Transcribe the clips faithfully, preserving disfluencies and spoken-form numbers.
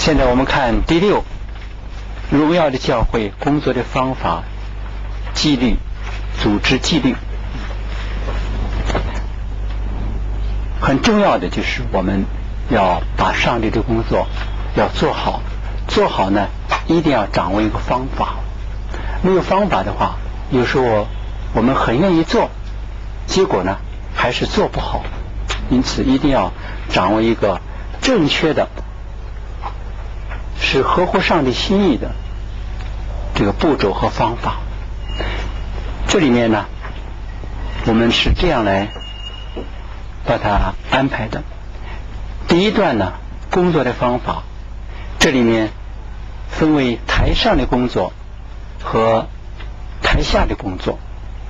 现在我们看第六，荣耀的教会工作的方法、纪律、组织纪律。很重要的就是我们要把上帝的工作要做好，做好呢一定要掌握一个方法。没有方法的话，有时候我们很愿意做，结果呢还是做不好。因此一定要掌握一个正确的，是合乎上帝心意的这个步骤和方法。这里面呢，我们是这样来把它安排的。第一段呢，工作的方法，这里面分为台上的工作和台下的工作。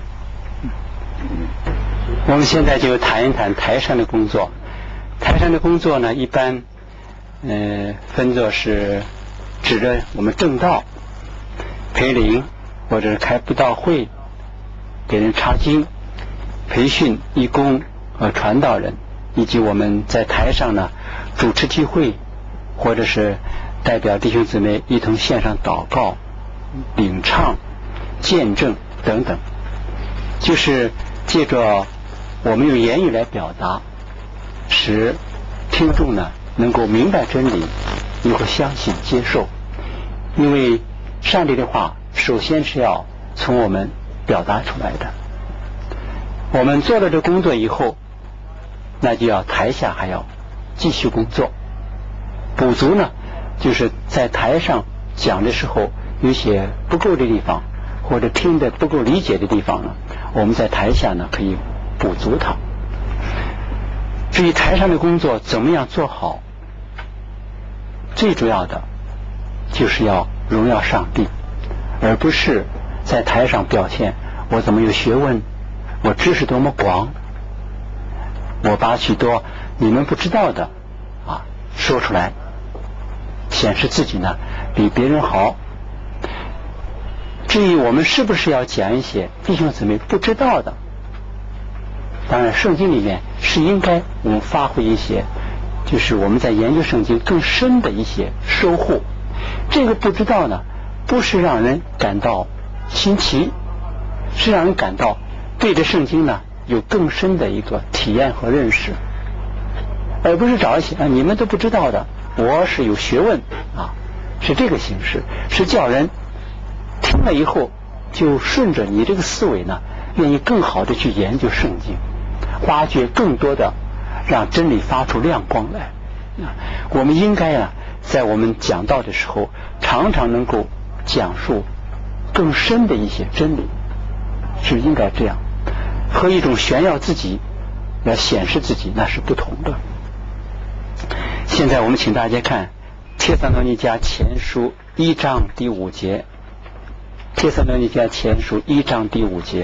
我们现在就谈一谈台上的工作。台上的工作呢，一般呃分作是指着我们正道、培灵，或者开布道会、给人查经、培训义工和传道人，以及我们在台上呢主持聚会，或者是代表弟兄姊妹一同献上祷告、领唱、见证等等，就是借着我们用言语来表达，使听众呢能够明白真理，能够相信接受。因为上帝的话首先是要从我们表达出来的。我们做了这工作以后，那就要台下还要继续工作。补足呢，就是在台上讲的时候有些不够的地方，或者听得不够理解的地方呢，我们在台下呢可以补足它。至于台上的工作怎么样做好，最主要的就是要荣耀上帝，而不是在台上表现我怎么有学问，我知识多么广，我把许多你们不知道的啊说出来，显示自己呢比别人好。至于我们是不是要讲一些弟兄姊妹不知道的，当然圣经里面是应该我们发挥一些，就是我们在研究圣经更深的一些收获。这个不知道呢，不是让人感到新奇，是让人感到对着圣经呢有更深的一个体验和认识，而不是找一些啊你们都不知道的，我是有学问啊，是这个形式，是叫人听了以后就顺着你这个思维呢，愿意更好的去研究圣经，挖掘更多的，让真理发出亮光来。我们应该啊，在我们讲道的时候，常常能够讲述更深的一些真理，是应该这样，和一种炫耀自己来显示自己那是不同的。现在我们请大家看帖撒罗尼迦前书一章第五节，帖撒罗尼迦前书一章第五节。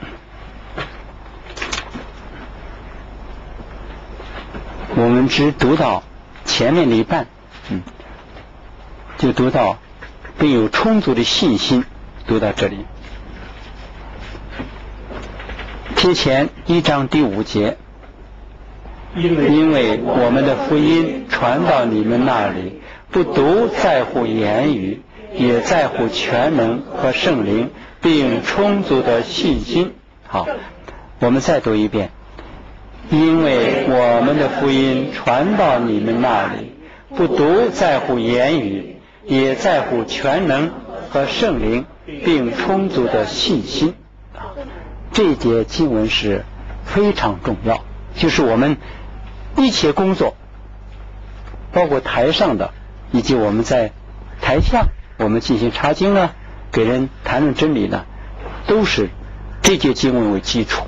我们只读到前面的一半，嗯，就读到并有充足的信心，读到这里。帖前一章第五节，因为我们的福音传到你们那里，不独在乎言语，也在乎全能和圣灵，并充足的信心。好，我们再读一遍。因为我们的福音传到你们那里，不独在乎言语，也在乎全能和圣灵，并充足的信心。这一节经文是非常重要，就是我们一切工作，包括台上的以及我们在台下我们进行查经呢，给人谈论真理呢，都是这节经文为基础。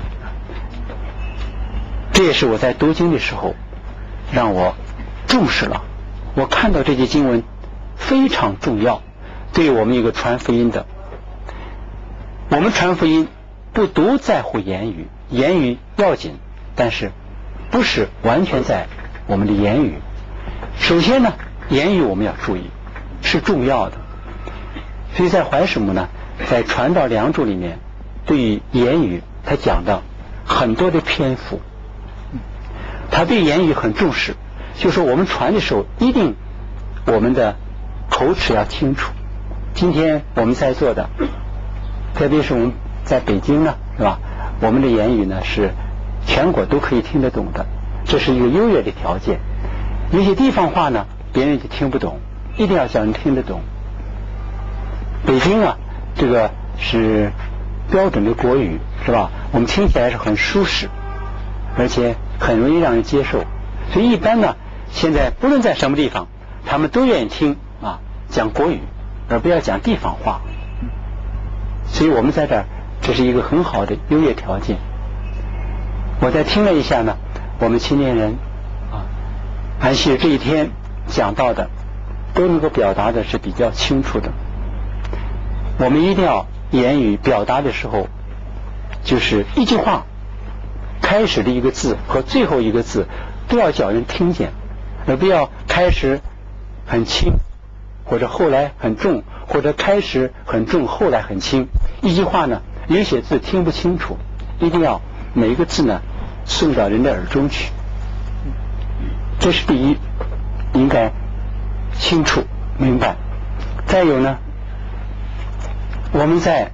这也是我在读经的时候让我重视了，我看到这节经文非常重要，对我们一个传福音的，我们传福音不独在乎言语，言语要紧，但是不是完全在我们的言语。首先呢，言语我们要注意，是重要的。所以在怀什么呢，在传道梁祝里面，对于言语他讲的很多的篇幅，他对言语很重视，就是我们传的时候一定我们的口齿要清楚。今天我们在座的，特别是我们在北京呢，是吧？我们的言语呢是全国都可以听得懂的，这是一个优越的条件。有些地方话呢，别人就听不懂，一定要叫人听得懂。北京啊，这个是标准的国语，是吧？我们听起来是很舒适，而且很容易让人接受。所以一般呢，现在不论在什么地方，他们都愿意听啊讲国语，而不要讲地方话。所以我们在这儿，这是一个很好的优越条件。我再听了一下呢，我们青年人啊，安息日这一天讲到的，都能够表达的是比较清楚的。我们一定要言语表达的时候，就是一句话开始的一个字和最后一个字都要叫人听见，而不要开始很轻，或者后来很重，或者开始很重后来很轻。一句话呢，有些字听不清楚，一定要每一个字呢送到人的耳中去，这是第一，应该清楚明白。再有呢，我们在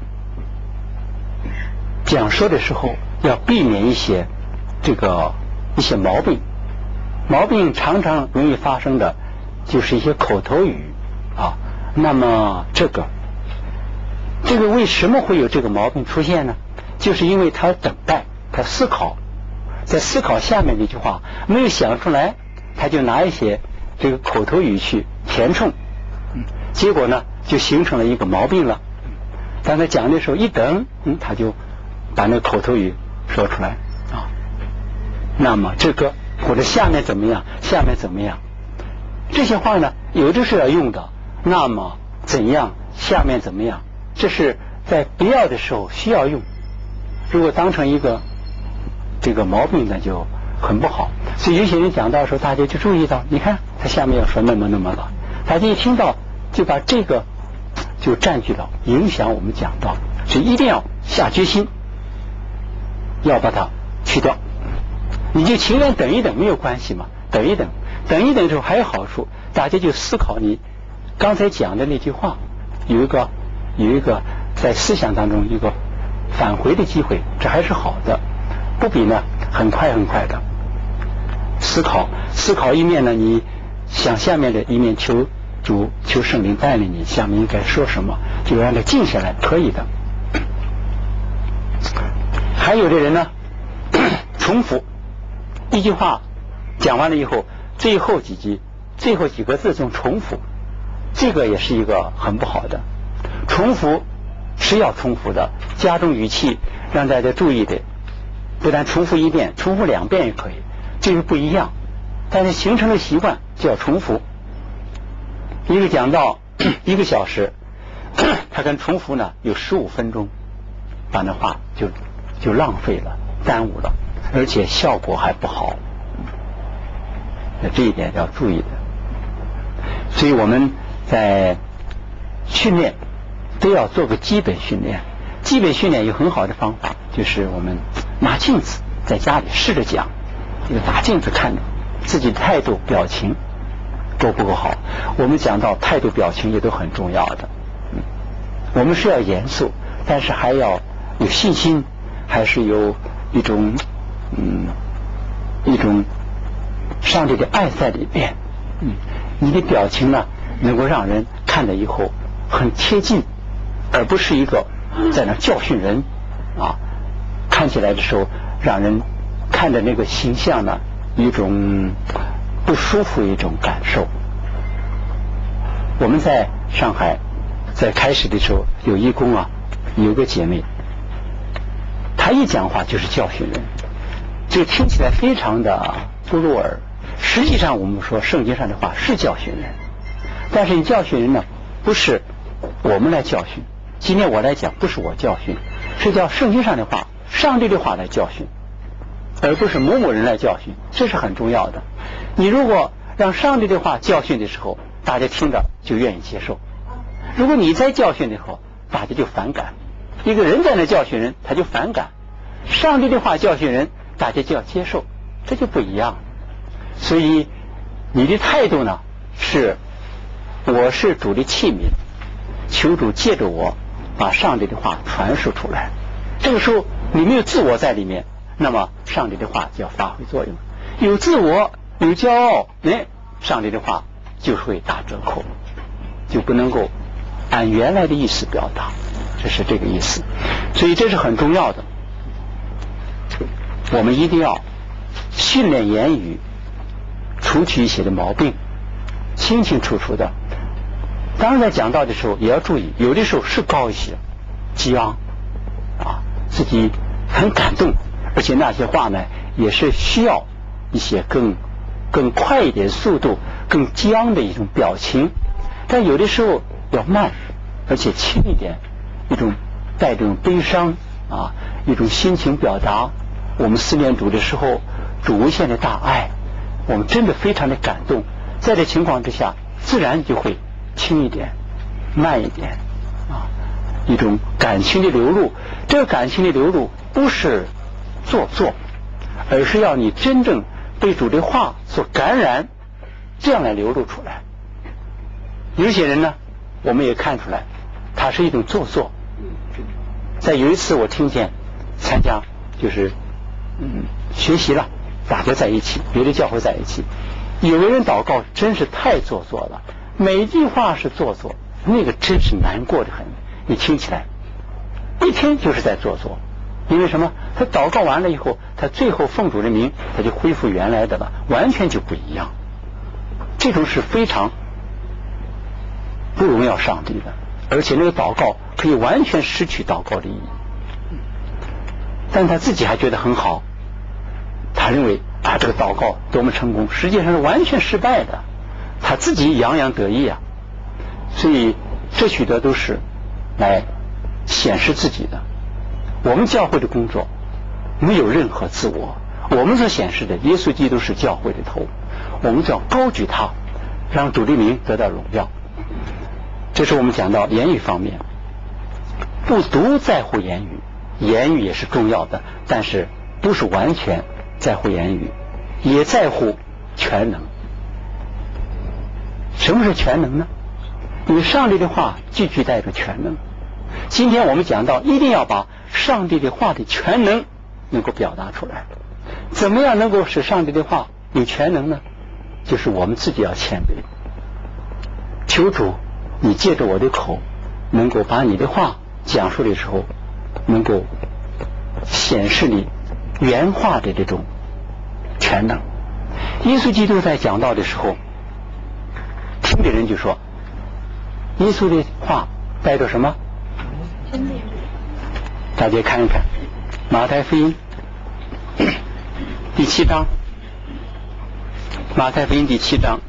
讲说的时候要避免一些这个一些毛病。毛病常常容易发生的就是一些口头语啊。那么这个这个为什么会有这个毛病出现呢？就是因为他等待，他思考，在思考下面这句话没有想出来，他就拿一些这个口头语去填充，结果呢就形成了一个毛病了。当他讲的时候一等，嗯，他就把那个口头语说出来啊。那么这个或者下面怎么样，下面怎么样，这些话呢有的是要用的。那么怎样，下面怎么样，这是在必要的时候需要用。如果当成一个这个毛病呢，就很不好。所以有些人讲到的时候，大家就注意到，你看他下面要说那么那么了，大家一听到就把这个就占据了，影响我们讲到，所以一定要下决心要把它去掉。你就情愿等一等没有关系嘛，等一等，等一等之后还有好处，大家就思考你刚才讲的那句话，有一个有一个在思想当中一个返回的机会，这还是好的，不比呢很快很快的思考思考一面呢，你想下面的一面求主求圣灵带领你下面应该说什么，就让它静下来，可以的。还有的人呢重复一句话讲完了以后，最后几句最后几个字总重复，这个也是一个很不好的。重复是要重复的，加重语气，让大家注意的，不但重复一遍，重复两遍也可以，这个不一样。但是形成了习惯就要重复。一个讲到一个小时，他跟重复呢有十五分钟，把那话就就浪费了，耽误了，而且效果还不好。那这一点要注意的。所以我们在训练都要做个基本训练。基本训练有很好的方法，就是我们拿镜子在家里试着讲，这个拿镜子看着自己的态度表情够不够好。我们讲到态度表情也都很重要的，嗯，我们是要严肃，但是还要有信心，还是有一种嗯一种上帝的爱在里面。嗯，你的表情呢能够让人看了以后很贴近，而不是一个在那教训人啊，看起来的时候让人看着那个形象呢一种不舒服一种感受。我们在上海在开始的时候有义工啊，有个姐妹，她一讲话就是教训人，这听起来非常的不入耳。实际上我们说圣经上的话是教训人，但是你教训人呢不是我们来教训，今天我来讲不是我教训，是叫圣经上的话，上帝的话来教训，而不是某某人来教训，这是很重要的。你如果让上帝的话教训的时候，大家听着就愿意接受；如果你在教训的时候，大家就反感。一个人在那教训人，他就反感；上帝的话教训人，大家就要接受，这就不一样。所以你的态度呢是我是主的器皿，求主借着我把上帝的话传输出来。这个时候你没有自我在里面，那么上帝的话就要发挥作用。有自我有骄傲，哎，上帝的话就会打折扣，就不能够按原来的意思表达，这是这个意思。所以这是很重要的，我们一定要训练言语，除去一些的毛病，清清楚楚的。当然在讲道的时候也要注意，有的时候是高一些，激昂啊，自己很感动，而且那些话呢也是需要一些更更快一点速度，更激昂的一种表情。但有的时候要慢，而且轻一点，一种带这种悲伤啊，一种心情表达。我们思念主的时候，主无限的大爱，我们真的非常的感动，在这情况之下自然就会轻一点慢一点啊，一种感情的流露。这个感情的流露不是做作，而是要你真正被主的话所感染，这样来流露出来。有些人呢我们也看出来他是一种做作。在有一次我听见参加就是嗯学习了，大家在一起，别的教会在一起，有个人祷告真是太做作了，每句话是做作，那个真是难过的很。你听起来一听就是在做作，因为什么？他祷告完了以后，他最后奉主的名，他就恢复原来的了，完全就不一样。这种是非常不荣耀上帝的，而且那个祷告可以完全失去祷告的意义。但他自己还觉得很好，他认为啊这个祷告多么成功，实际上是完全失败的，他自己洋洋得意啊。所以这许多都是来显示自己的。我们教会的工作没有任何自我，我们所显示的耶稣基督是教会的头，我们只要高举他，让主的名得到荣耀。这是我们讲到言语方面，不独在乎言语，言语也是重要的，但是不是完全在乎言语，也在乎全能。什么是全能呢？因为上帝的话句句带着全能。今天我们讲到一定要把上帝的话的全能能够表达出来。怎么样能够使上帝的话有全能呢？就是我们自己要谦卑，求主你借着我的口能够把你的话讲述的时候，能够显示你原话的这种全能。耶稣基督在讲道的时候，听的人就说耶稣的话带着什么？大家看一看马太福音第七章，马太福音第七章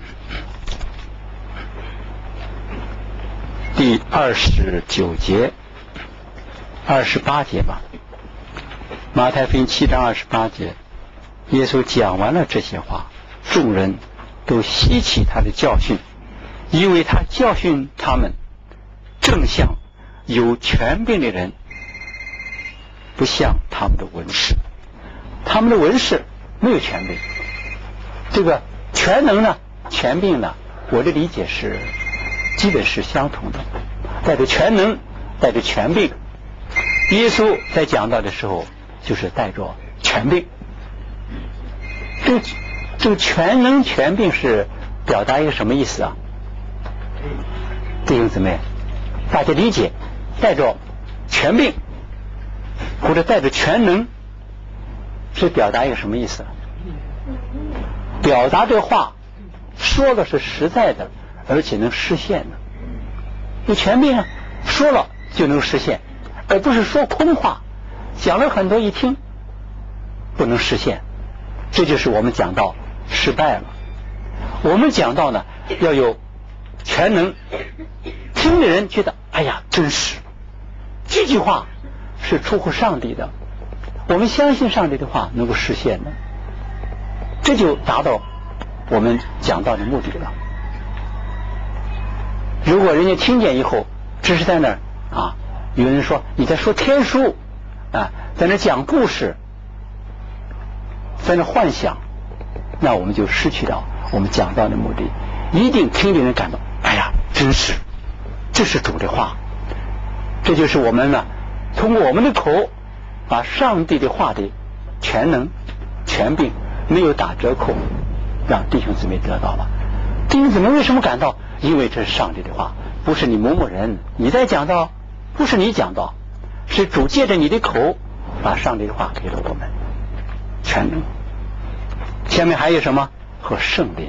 第二十九节二十八节吧。马太福音七章二十八节，耶稣讲完了这些话，众人都稀奇他的教训，因为他教训他们正像有权柄的人，不像他们的文士。他们的文士没有权柄，这个全能呢权柄呢，我的理解是基本是相同的，带着全能带着权柄。耶稣在讲道的时候就是带着权柄。这个这个全能权柄是表达一个什么意思啊？弟兄姊妹，大家理解，带着权柄或者带着全能是表达一个什么意思？表达这话说的是实在的，而且能实现的。有权柄啊，说了就能实现，而不是说空话，讲了很多一听不能实现。这就是我们讲到失败了。我们讲到呢要有全能，听的人觉得哎呀真实，这句话是出乎上帝的，我们相信上帝的话能够实现的，这就达到我们讲到的目的了。如果人家听见以后只是在那儿啊，有人说你在说天书啊，在那讲故事，在那幻想，那我们就失去了我们讲到的目的。 一定听的人感到，哎呀，真是，这是主的话。这就是我们呢，通过我们的口，把上帝的话的全能、权柄没有打折扣，让弟兄姊妹得到了。弟兄姊妹为什么感到？因为这是上帝的话，不是你某某人你在讲道，不是你讲道，是主借着你的口把上帝的话给了我们全能。下面还有什么？和圣灵。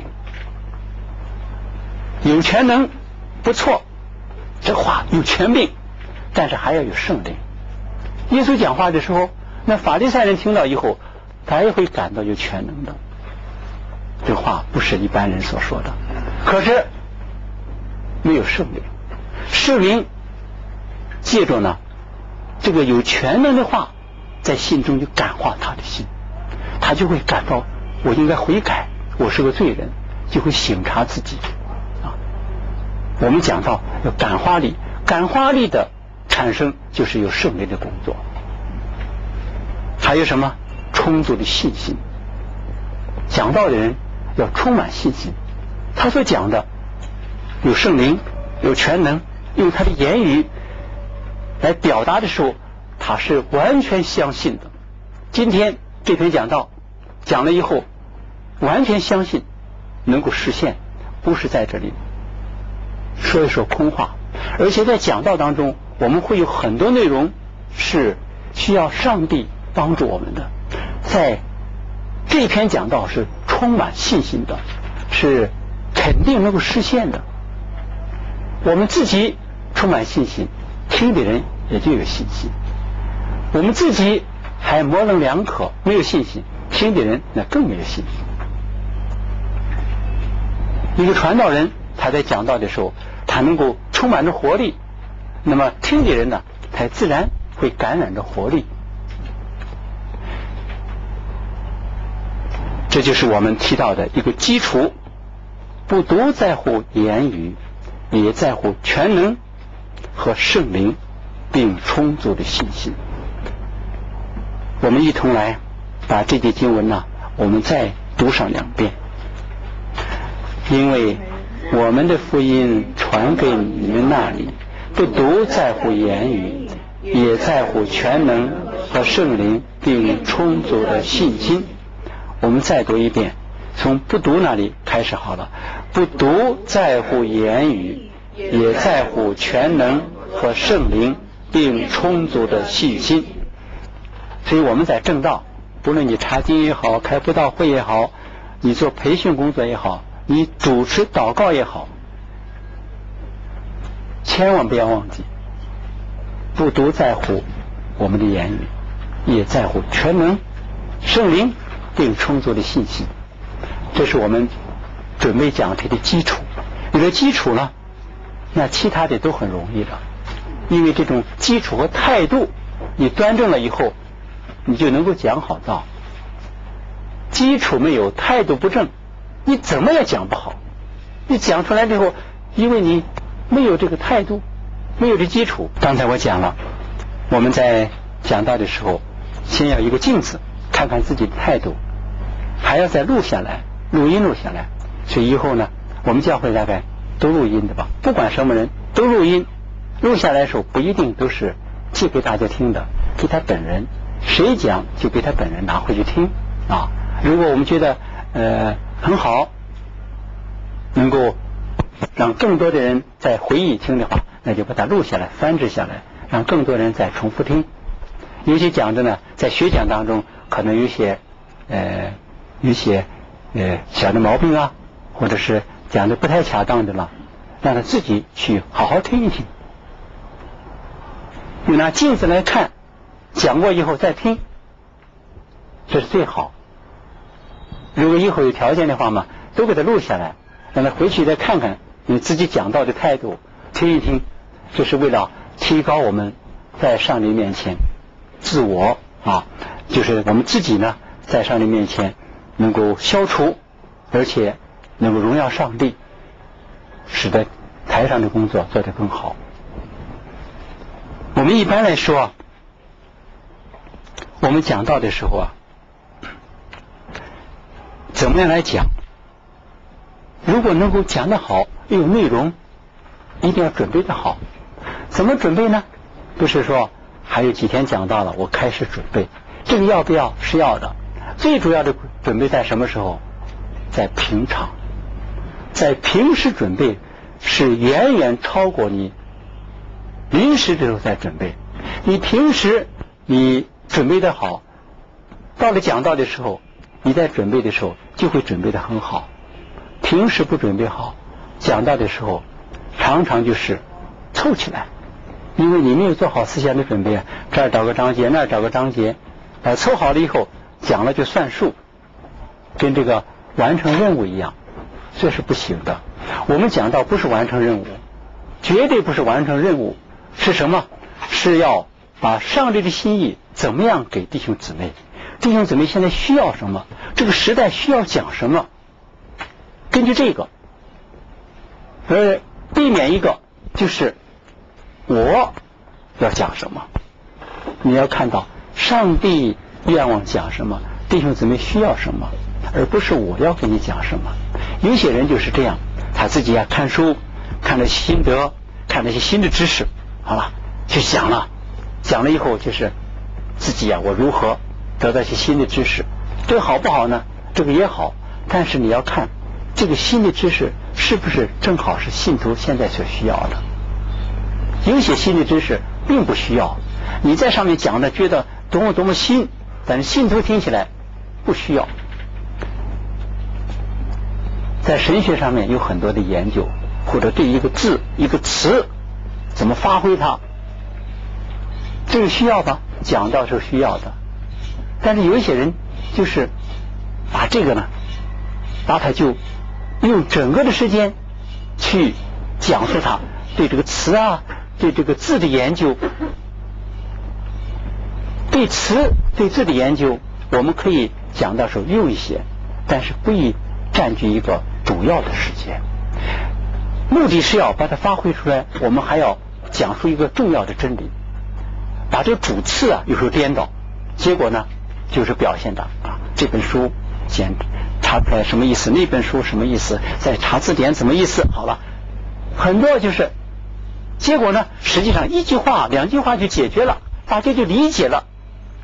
有全能不错，这话有权柄，但是还要有圣灵。耶稣讲话的时候，那法利赛人听到以后，他也会感到有全能的。这话不是一般人所说的，可是没有圣灵。圣灵借着呢这个有全能的话，在心中就感化他的心，他就会感到我应该悔改，我是个罪人，就会省察自己啊。我们讲到有感化力，感化力的产生就是有圣灵的工作。还有什么？充足的信心。讲道的人要充满信心，他所讲的有圣灵，有全能，用他的言语来表达的时候，他是完全相信的。今天这篇讲道讲了以后，完全相信能够实现，不是在这里说一说空话。而且在讲道当中，我们会有很多内容是需要上帝帮助我们的。在这篇讲道是充满信心的，是肯定能够实现的。我们自己充满信心，听的人也就有信心。我们自己还模棱两可，没有信心，听的人那更没有信心。一个传道人他在讲道的时候，他能够充满着活力，那么听的人呢，他自然会感染着活力。这就是我们提到的一个基础，不独在乎言语，也在乎全能和圣灵，并充足的信心。我们一同来把这节经文呢，我们再读上两遍。因为我们的福音传给你们那里，不独在乎言语，也在乎全能和圣灵，并充足的信心。我们再读一遍，从不读那里开始好了。不独在乎言语，也在乎全能和圣灵，并充足的信心。所以我们在正道，不论你查经也好，开布道会也好，你做培训工作也好，你主持祷告也好，千万不要忘记，不独在乎我们的言语，也在乎全能、圣灵并充足的信心。这是我们准备讲题的基础。有了基础呢，那其他的都很容易的，因为这种基础和态度你端正了以后，你就能够讲好道。基础没有，态度不正，你怎么也讲不好。你讲出来之后，因为你没有这个态度，没有这基础。刚才我讲了，我们在讲道的时候，先要一个镜子，看看自己的态度，还要再录下来，录音录下来。所以以后呢，我们教会大概都录音的吧，不管什么人都录音，录下来的时候不一定都是寄给大家听的，给他本人，谁讲就给他本人拿回去听啊。如果我们觉得呃很好，能够让更多的人在回忆听的话，那就把它录下来，翻制下来，让更多人再重复听。有些讲的呢，在学讲当中可能有些呃有些呃小的毛病啊，或者是讲的不太恰当的了，让他自己去好好听一听，用拿镜子来看，讲过以后再听，这是最好。如果以后有条件的话嘛，都给他录下来，让他回去再看看你自己讲道的态度，听一听，这是为了提高我们在上帝面前自我啊，就是我们自己呢在上帝面前能够消除，而且能够荣耀上帝，使得台上的工作做得更好。我们一般来说，我们讲道的时候啊，怎么样来讲？ 如果能够讲得好，有内容，一定要准备得好。怎么准备呢？不是说还有几天讲到了，我开始准备。这个要不要？是要的。最主要的准备在什么时候？在平常，在平时准备是远远超过你临时的时候在准备。你平时你准备得好，到了讲道的时候，你在准备的时候就会准备得很好。平时不准备好，讲道的时候常常就是凑起来，因为你没有做好思想的准备，这儿找个章节，那儿找个章节，呃，凑好了以后讲了就算数，跟这个完成任务一样，这是不行的。我们讲道不是完成任务，绝对不是完成任务，是什么？是要把上帝的心意怎么样给弟兄姊妹，弟兄姊妹现在需要什么，这个时代需要讲什么，根据这个，呃，避免一个就是我要讲什么，你要看到上帝愿望讲什么，弟兄姊妹需要什么，而不是我要给你讲什么。有些人就是这样，他自己啊看书，看了心得，看那些新的知识，好了，去讲了，讲了以后就是自己啊，我如何得到一些新的知识，这个好不好呢？这个也好，但是你要看这个新的知识是不是正好是信徒现在所需要的。有些新的知识并不需要，你在上面讲的觉得多么多么新，但是信徒听起来不需要。在神学上面有很多的研究，或者对一个字一个词怎么发挥它，这个需要吧，讲到是需要的。但是有一些人就是把这个呢，把它就用整个的时间去讲述它，对这个词啊，对这个字的研究，对词对字的研究，我们可以讲到时候用一些，但是不宜占据一个主要的时间。目的是要把它发挥出来，我们还要讲述一个重要的真理，把这个主次啊有时候颠倒，结果呢就是表现的啊这本书简查出来什么意思，那本书什么意思，再查字典什么意思，好了，很多就是结果呢实际上一句话两句话就解决了，大家就理解了，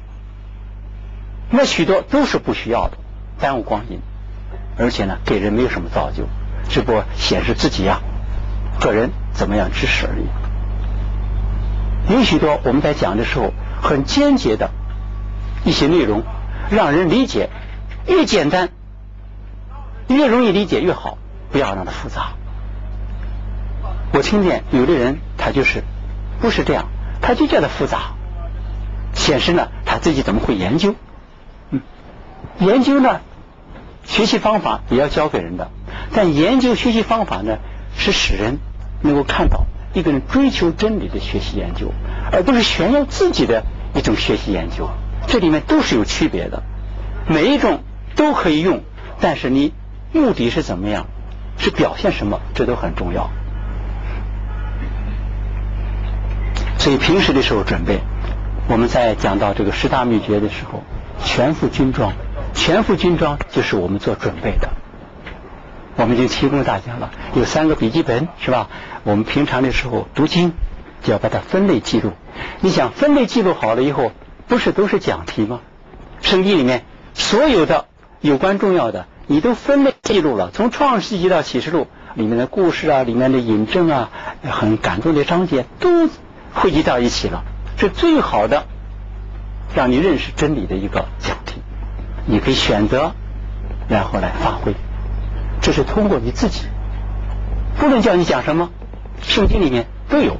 那许多都是不需要的，耽误光阴，而且呢给人没有什么造就，只不过显示自己呀、啊、个人怎么样知识而已。有许多我们在讲的时候很简洁的一些内容，让人理解，越简单越容易理解越好，不要让它复杂。我听见有的人他就是不是这样，他就觉得复杂，显示呢他自己怎么会研究，嗯，研究呢学习方法也要教给人的，但研究学习方法呢是使人能够看到一个人追求真理的学习研究，而不是炫耀自己的一种学习研究，这里面都是有区别的，每一种都可以用，但是你目的是怎么样，是表现什么，这都很重要。所以平时的时候准备，我们在讲到这个十大秘诀的时候，全副军装，全副军装就是我们做准备的。我们就提供大家了，有三个笔记本是吧？我们平常的时候读经就要把它分类记录。你想分类记录好了以后，不是都是讲题吗？圣经里面所有的有关重要的你都分类记录了，从创世纪到启示录里面的故事啊，里面的引证啊，很感动的章节都汇集到一起了，是最好的让你认识真理的一个讲题，你可以选择然后来发挥，这是通过你自己，不论叫你讲什么，圣经里面都有，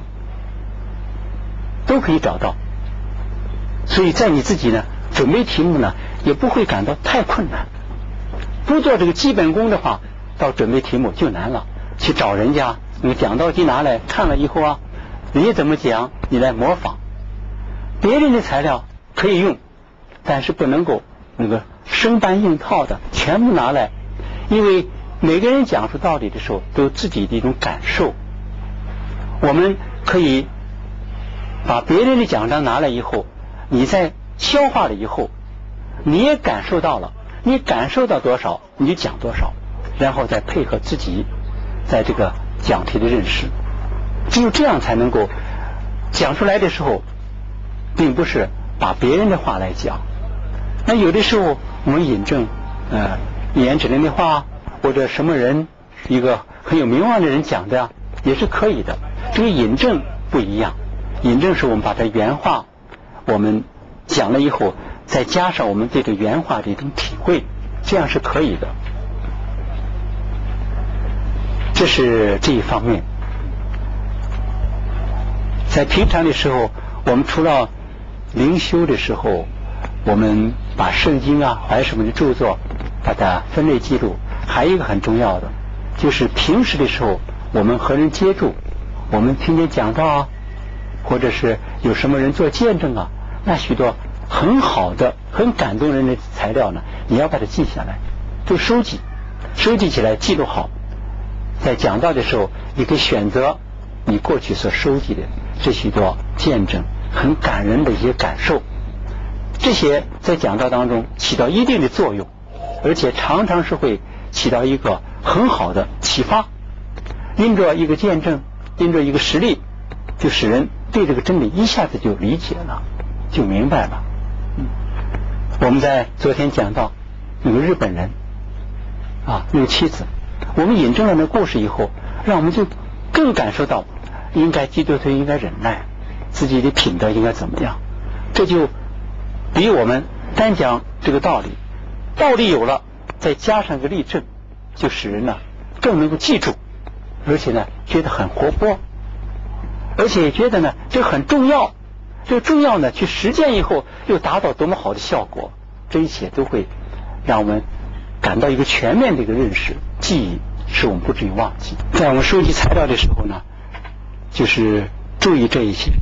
都可以找到。所以在你自己呢准备题目呢也不会感到太困难，不做这个基本功的话，到准备题目就难了，去找人家你讲道题拿来看了以后啊，你怎么讲你来模仿，别人的材料可以用，但是不能够那个生搬硬套的全部拿来，因为每个人讲述道理的时候都有自己的一种感受，我们可以把别人的讲章拿来以后，你在消化了以后，你也感受到了，你感受到多少你就讲多少， 然后再配合自己在这个讲题的认识，只有这样才能够讲出来的时候，并不是把别人的话来讲。那有的时候我们引证呃颜值人的话，或者什么人一个很有名望的人讲的也是可以的。这个引证不一样，引证是我们把这原话我们讲了以后，再加上我们对这原话的一种体会，这样是可以的。这是这一方面。在平常的时候，我们除了灵修的时候，我们把圣经啊还有什么的著作把它分类记录，还有一个很重要的，就是平时的时候我们和人接触，我们听见讲道啊，或者是有什么人做见证啊，那许多很好的很感动人的材料呢，你要把它记下来，就收集收集起来记录好。在讲道的时候，你可以选择你过去所收集的这许多见证，很感人的一些感受，这些在讲道当中起到一定的作用，而且常常是会起到一个很好的启发。因着一个见证，因着一个实例，就使人对这个真理一下子就理解了，就明白了。嗯，我们在昨天讲到有个日本人啊，有妻子，我们引证了那故事以后，让我们就更感受到应该基督徒应该忍耐，自己的品德应该怎么样。这就比我们单讲这个道理，道理有了再加上个例证，就使人呢更能够记住，而且呢觉得很活泼，而且也觉得呢这很重要，这个重要呢去实践以后又达到多么好的效果，这一切都会让我们感到一个全面的一个认识，记忆使我们不至于忘记。在我们收集材料的时候呢，就是注意这一些。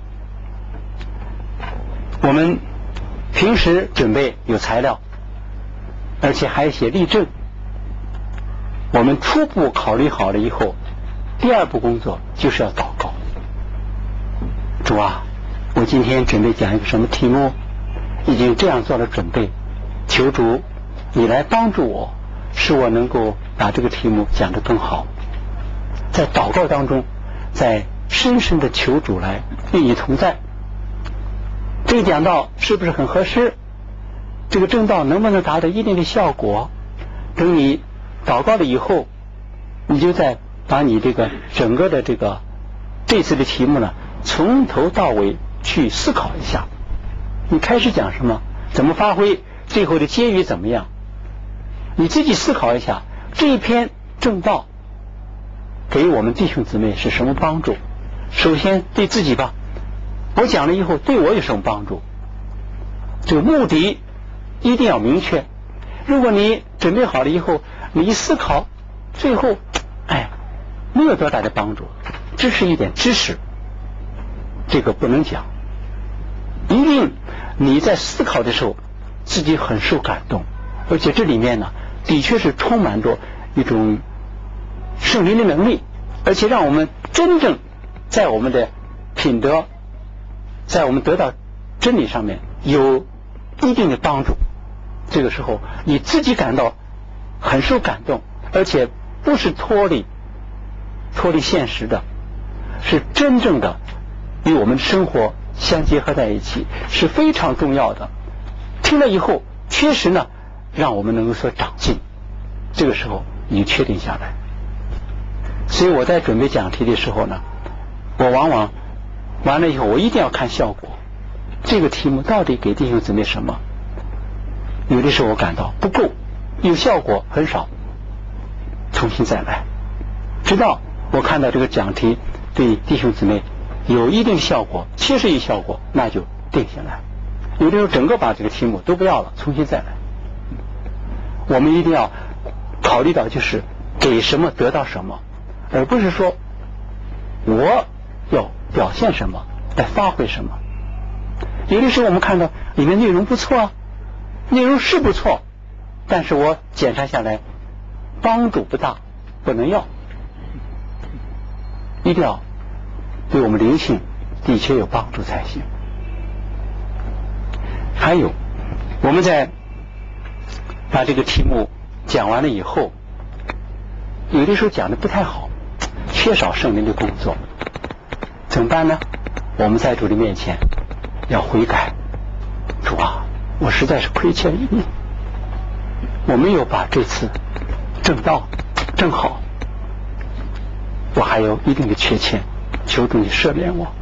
我们平时准备有材料，而且还有一些例证，我们初步考虑好了以后，第二步工作就是要祷告。主啊，我今天准备讲一个什么题目，已经这样做了准备，求主你来帮助我，使我能够把这个题目讲得更好。在祷告当中，在深深的求主来与你同在。这个讲道是不是很合适？这个正道能不能达到一定的效果？等你祷告了以后，你就再把你这个整个的这个这次的题目呢，从头到尾去思考一下。你开始讲什么？怎么发挥？最后的结语怎么样？你自己思考一下，这一篇正道给我们弟兄姊妹是什么帮助？首先对自己吧，我讲了以后对我有什么帮助？这个目的一定要明确。如果你准备好了以后，你一思考，最后哎没有多大的帮助，只是一点知识，这个不能讲。一定你在思考的时候自己很受感动，而且这里面呢的确是充满着一种圣灵的能力，而且让我们真正在我们的品德，在我们得到真理上面有一定的帮助。这个时候你自己感到很受感动，而且不是脱离脱离现实的，是真正的与我们生活相结合在一起，是非常重要的。听了以后确实呢让我们能够所长进，这个时候你确定下来。所以我在准备讲题的时候呢，我往往完了以后我一定要看效果，这个题目到底给弟兄姊妹什么？有的时候我感到不够，有效果很少，重新再来，直到我看到这个讲题对弟兄姊妹有一定效果，确实有效果，那就定下来。有的时候整个把这个题目都不要了，重新再来。我们一定要考虑到就是给什么得到什么，而不是说我要表现什么来发挥什么。有的时候我们看到里面内容不错啊，内容是不错，但是我检查下来帮助不大，不能要。一定要对我们灵性的确有帮助才行。还有我们在把这个题目讲完了以后， 有的时候讲的不太好，缺少圣灵的工作，怎么办呢？我们在主的面前要悔改，主啊，我实在是亏欠于你，我没有把这次正道正好，我还有一定的缺欠，求主你赦免我，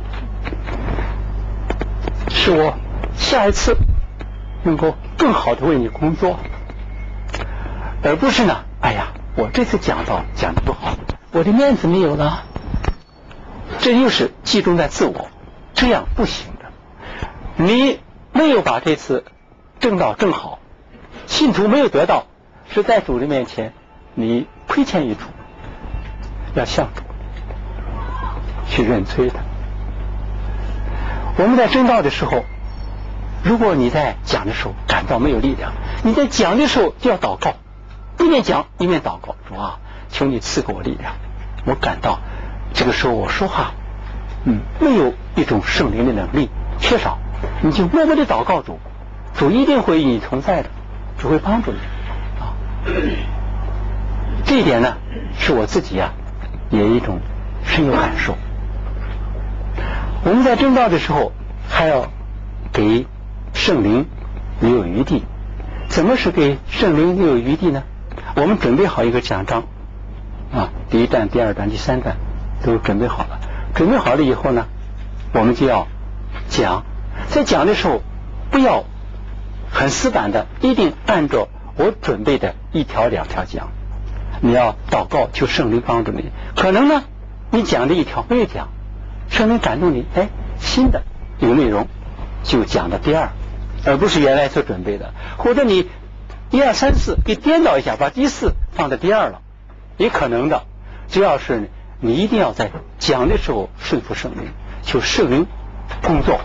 使我下一次能够更好的为你工作，而不是呢，哎呀，我这次讲道讲的不好，我的面子没有了，这又是集中在自我，这样不行的。你没有把这次正道正好，信徒没有得到，是在主的面前你亏欠于主，要向主去认罪的。我们在正道的时候，如果你在讲的时候感到没有力量，你在讲的时候就要祷告，一面讲一面祷告，主啊，求你赐给我力量，我感到这个时候我说话嗯，没有一种圣灵的能力，缺少，你就默默的祷告主，主一定会与你同在的，主会帮助你啊。这一点呢，是我自己啊也一种深有感受。我们在正道的时候还要给圣灵留有余地。怎么是给圣灵留有余地呢？我们准备好一个讲章啊，第一段、第二段、第三段都准备好了。准备好了以后呢，我们就要讲。在讲的时候，不要很死板的，一定按照我准备的一条两条讲。你要祷告，求圣灵帮助你。可能呢，你讲的一条没有讲，圣灵感动你，哎，新的有内容就讲到第二，而不是原来所准备的。或者你一二三四给颠倒一下，把第四放在第二了，也可能的。只要是你一定要在讲的时候顺服圣灵，求圣灵工作，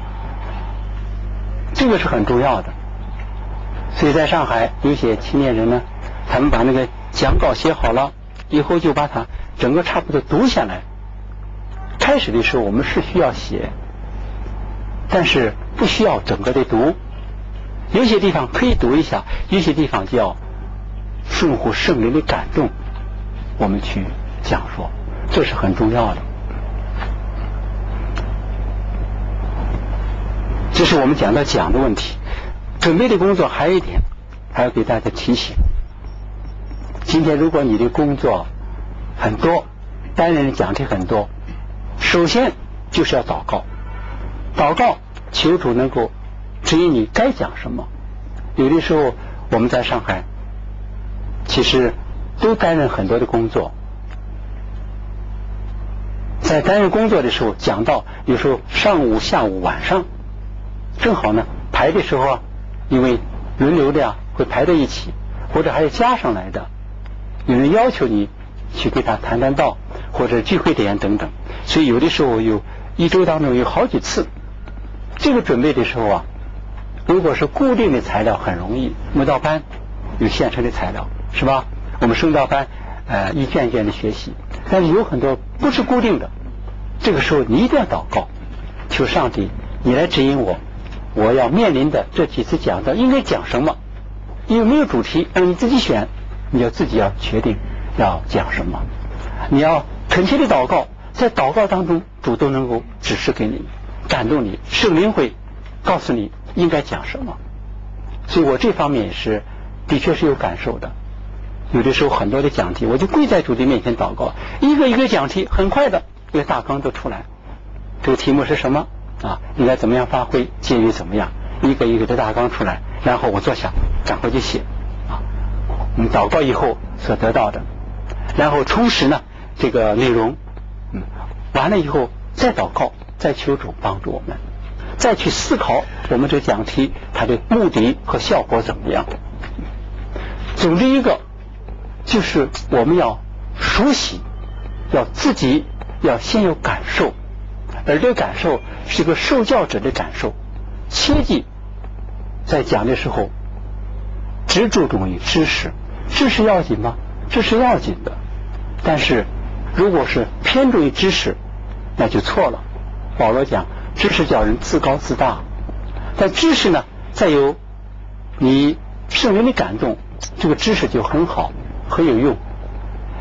这个是很重要的。所以在上海有些青年人呢，他们把那个讲稿写好了以后，就把它整个差不多读下来。开始的时候我们是需要写，但是不需要整个的读，有些地方可以读一下，有些地方就要顺乎圣灵的感动，我们去讲说，这是很重要的。这是我们讲到讲的问题。准备的工作还有一点，还要给大家提醒。今天如果你的工作很多，担任的讲题很多，首先就是要祷告，祷告求主能够指引你该讲什么。有的时候我们在上海其实都担任很多的工作，在担任工作的时候讲到有时候上午下午晚上正好呢排的时候啊，因为轮流的呀会排在一起，或者还有加上来的，有人要求你去给他谈谈道或者聚会点等等，所以有的时候有一周当中有好几次。这个准备的时候啊，如果是固定的材料很容易，慕道班有现成的材料是吧，我们圣道班呃一卷一卷的学习，但是有很多不是固定的，这个时候你一定要祷告，求上帝你来指引我，我要面临的这几次讲的应该讲什么，因为没有主题让你自己选，你要自己要决定要讲什么，你要恳切的祷告，在祷告当中主都能够指示给你，感动你，圣灵会告诉你应该讲什么。所以我这方面也是的确是有感受的。有的时候很多的讲题我就跪在主的面前祷告，一个一个讲题很快的一个大纲都出来，这个题目是什么啊，应该怎么样发挥，结语怎么样，一个一个的大纲出来，然后我坐下赶快去写啊，你祷告以后所得到的，然后充实呢这个内容，嗯，完了以后再祷告，再求主帮助我们，再去思考我们这个讲题它的目的和效果怎么样。总之一个就是我们要熟悉，要自己要先有感受，而这个感受是一个受教者的感受，切记在讲的时候只注重于知识，知识要紧吗？这是要紧的，但是如果是偏重于知识那就错了。保罗讲知识叫人自高自大，但知识呢再有你圣灵的感动，这个知识就很好很有用。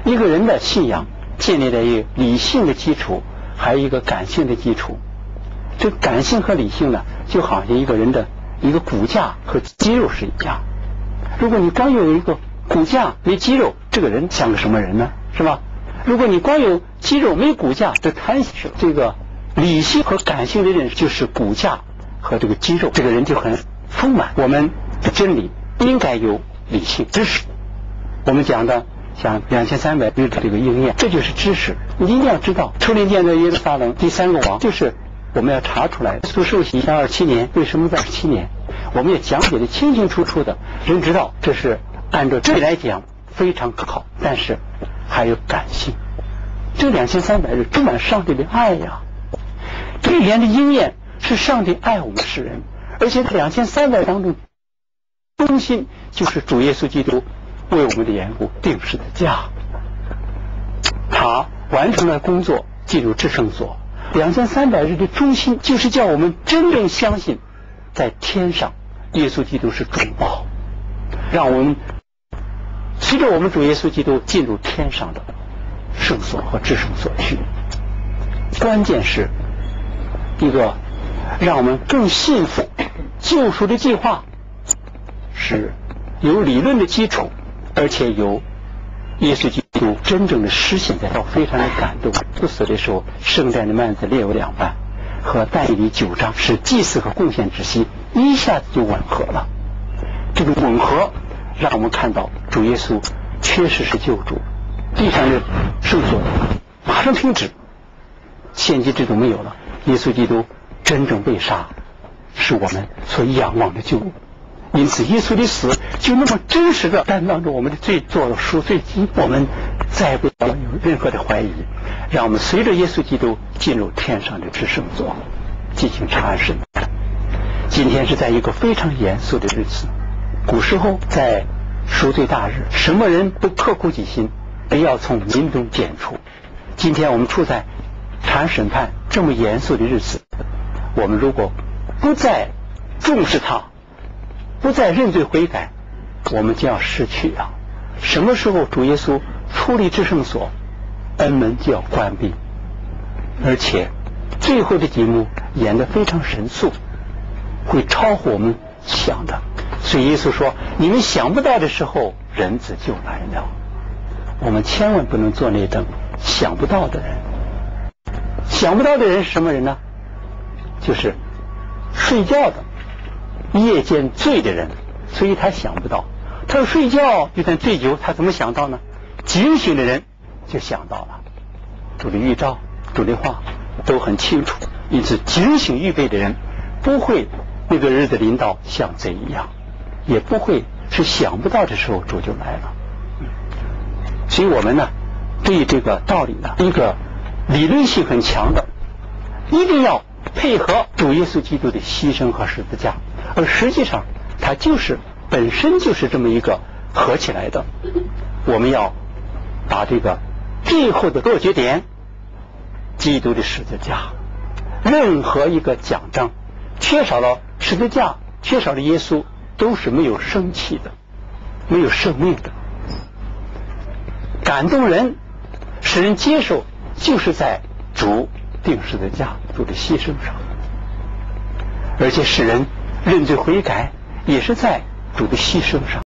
一个人的信仰建立在一个理性的基础，还有一个感性的基础。这感性和理性呢，就好像一个人的一个骨架和肌肉是一样。如果你光有一个骨架没肌肉，这个人像个什么人呢？是吧？如果你光有肌肉没骨架，这贪心。这个理性和感性的认识就是骨架和这个肌肉，这个人就很丰满。我们的真理应该有理性知识。我们讲的像两千三百日的这个应验，这就是知识。你一定要知道，初年建的耶路撒冷第三个王，就是我们要查出来。苏受洗三二七年，为什么在七年？我们也讲解的清清楚楚的，人知道这是按照这里来讲非常可靠，但是还有感性。这两千三百日充满上帝的爱呀！这一年的应验是上帝爱我们世人，而且两千三百当中，中心就是主耶稣基督为我们的缘故定十字架，他完成了工作，进入至圣所。两千三百日的中心就是叫我们真正相信，在天上耶稣基督是中保，让我们随着我们主耶稣基督进入天上的圣所和至圣所去。关键是一个让我们更信服救赎的计划，是有理论的基础，而且有耶稣基督真正的实现，在到非常的感动。不死的时候，圣诞的幔子裂为两半，和但以理九章是祭祀和贡献之息，一下子就吻合了。这个吻合让我们看到主耶稣确实是救主，地上的圣所马上停止，献祭制度没有了，耶稣基督真正被杀，是我们所仰望的救主。因此耶稣的死就那么真实的担当着我们的罪，做了赎罪祭，我们再不要有任何的怀疑，让我们随着耶稣基督进入天上的至圣所进行查案审判。今天是在一个非常严肃的日子，古时候在赎罪大日，什么人都刻苦己心，也要从民中剪除。今天我们处在查案审判这么严肃的日子，我们如果不再重视它，不再认罪悔改，我们就要失去啊！什么时候主耶稣出离至圣所，恩门就要关闭，而且最后的几幕演得非常神速，会超乎我们想的。所以耶稣说：“你们想不到的时候，人子就来了。”我们千万不能做那等想不到的人。想不到的人是什么人呢？就是睡觉的。夜间醉的人，所以他想不到。他要睡觉就算醉酒，他怎么想到呢？警醒的人就想到了。主的预兆、主的话都很清楚，因此警醒预备的人不会那个日子临到像贼一样，也不会是想不到的时候主就来了。所以我们呢，对这个道理呢，一个理论性很强的，一定要配合主耶稣基督的牺牲和十字架。而实际上它就是本身就是这么一个合起来的。我们要把这个最后的落脚点，基督的十字架，任何一个奖章缺少了十字架，缺少了耶稣，都是没有生气的，没有生命的。感动人使人接受，就是在主定十字架主的牺牲上，而且使人认罪悔改也是在主的牺牲上。